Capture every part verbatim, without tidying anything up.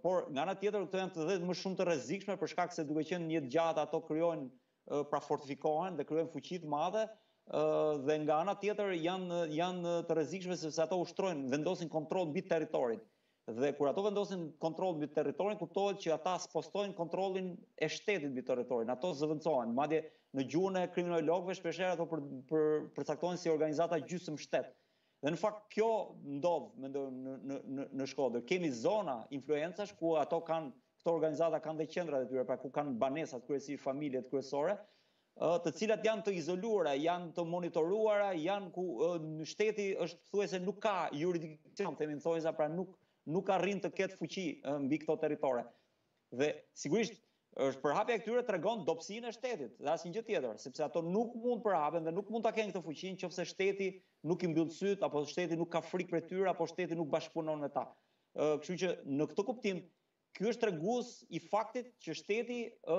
por nga ana tjetër këto janë të dhe më shumë të rrezikshme për shkak se duke qenë një gjatë ato krijojnë pra fortifikohen dhe krijojnë fuqi të madhe dhe nga ana tjetër janë janë të rrezikshme sepse ato ushtrojnë, vendosin kontroll mbi territorin. Dhe kur ato vendosin kontroll mbi territorin, kuptohet që ata spostojnë kontrollin e shtetit mbi territorin. Ato zëvendësohen. Madje në gjuhën e kriminologëve shpeshherë ato për, për, përcaktohen si organizata gjysmë shtet. Dhe në fakt kjo ndodh në, në, në, në Shkodër. Kemi zona influencash ku ato kanë, këto organizata kanë dhe qendrat e tyre, pra ku kanë banesat, kryesisht familjet kryesore, të cilat janë të izoluara, janë të monitoruara, janë ku në shteti është thuajse nuk ka jurisdikcion, themi thojza, pra nuk nuk arrin të ketë fuqi mbi këto territore. Dhe sigurisht është përhapja e këtyre tregon dobësinë e shtetit, dhe asnjë gjë tjetër, sepse ato nuk mund përhapen dhe nuk mund ta kenë këtë fuqi nëse shteti nuk i mbyll syt, apo shteti nuk ka frikë për tyre, apo shteti nuk bashkëpunon me ta. Kështu që në këtë kuptim ky është tregues i faktit që shteti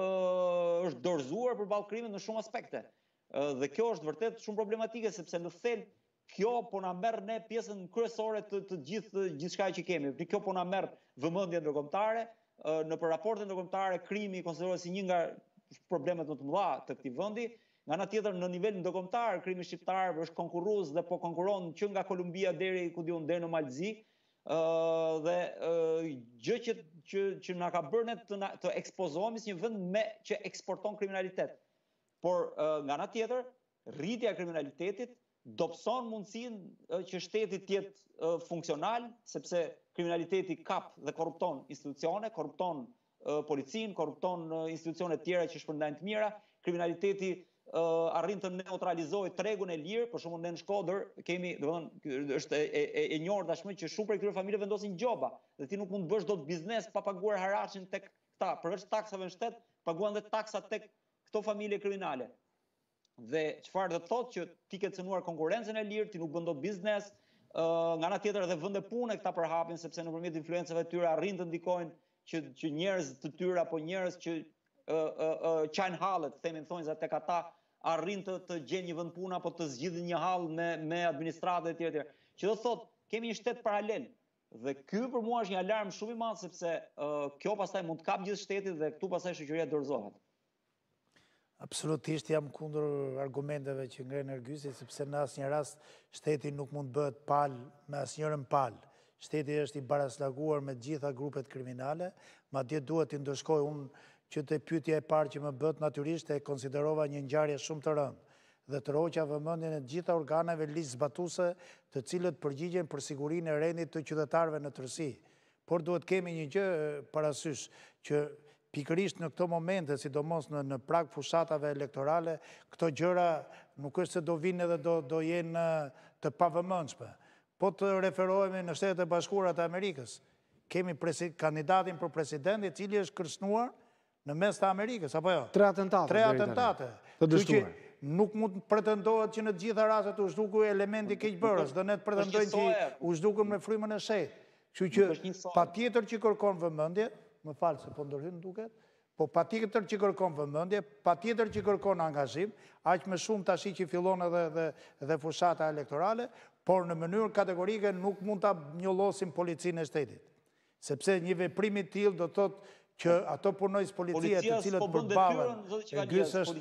uh, është dorëzuar përballë krimit në shumë aspekte. Uh, dhe kjo është vërtet shumë problematike sepse në thelb kjo po na merr ne pjesën kryesore të, të gjithë gjithçka që kemi. Kjo po na merr vëmendjen ndërkombëtare, uh, në për raportet ndërkombëtare krimi konsiderohet si një nga problemet më të mëdha të këtij vendi. Nga ana tjetër në nivel ndërkombëtar krimi shqiptar është konkurrues dhe po konkuron që nga Kolumbia deri ku diun deri në Malzi. Uh, dhe uh, gjë që, që, që na ka bërë ne të, të ekspozohemi si një vend me, që eksporton kriminalitet. Por uh, nga ana tjetër, rritja e kriminalitetit dobëson mundësinë uh, që shteti të jetë uh, funksional, sepse kriminaliteti kap dhe korrupton institucione, korrupton uh, policinë, korrupton uh, institucione tjera që shpërndajnë të mira, kriminaliteti Uh, arrin të neutralizojë tregun e lirë, për shembull ne në Shkodër kemi, domethënë është e, e, e njohur tashmë që shumë prej këtyre familje vendosin gjoba, dhe ti nuk mund të bësh dot biznes pa paguar haraçin tek këta, përveç taksave në shtet, paguan dhe taksa tek këto familje kriminale. Dhe çfarë do të thotë që ti ke cënuar konkurrencën e lirë, ti nuk bën dot biznes, uh, nga ana tjetër edhe vende pune këta përhapin sepse nëpërmjet influencave të tyre arrin të ndikojnë që që njerëz të tyre apo njerëz që qajnë hallet, themin thonjza tek ata, arrin të, të gjenë një vend pune apo të zgjidhin një hall me, me administratë e tjera. Që do thotë, kemi një shtet paralel. Dhe ky për mua është një alarm shumë i madh sepse uh, kjo pastaj mund të kap gjithë shtetin dhe këtu pastaj shoqëria dorëzohet. Absolutisht jam kundër argumenteve që ngren Ergysi, sepse në asnjë rast shteti nuk mund bëhet pal me asnjërin pal. Shteti është i baraslaguar me gjitha grupet kriminale, madje duhet të ndëshkoj unë që të pyetja e parë që më bët natyrisht e konsiderova një ngjarje shumë të rëndë dhe të roqa vëmendjen e gjitha organeve ligjzbatuese të cilët përgjigjen për sigurinë e rendit të qytetarëve në tërësi. Por duhet kemi një gjë parasysh që pikërisht në këto momente, sidomos në, në prag fushatave elektorale, këto gjëra nuk është se do vinë edhe do, do jenë të pavëmendshme. Po të referohemi në Shtetet e Bashkuara të Amerikës, kemi presi, kandidatin për president i cili është kërcënuar në mes të Amerikës, apo jo? Tre atentate. Tre atentate. Të dështuar. Nuk mund pretendohet që në gjitha rastet u zhduku elementi keqbërës, dhe ne të pretendojnë që u zhdukën me frymën e shejtë. Kështu që patjetër që kërkon vëmendje, më falë se po ndërhyn duket, po patjetër që kërkon vëmendje, patjetër që kërkon angazhim, aq më shumë tash që fillon edhe dhe, dhe fushata elektorale, por në mënyrë kategorike nuk mund ta njollosim policinë e shtetit. Sepse një veprim i tillë do thotë që ato punojës policia të cilët përballen, Ergys është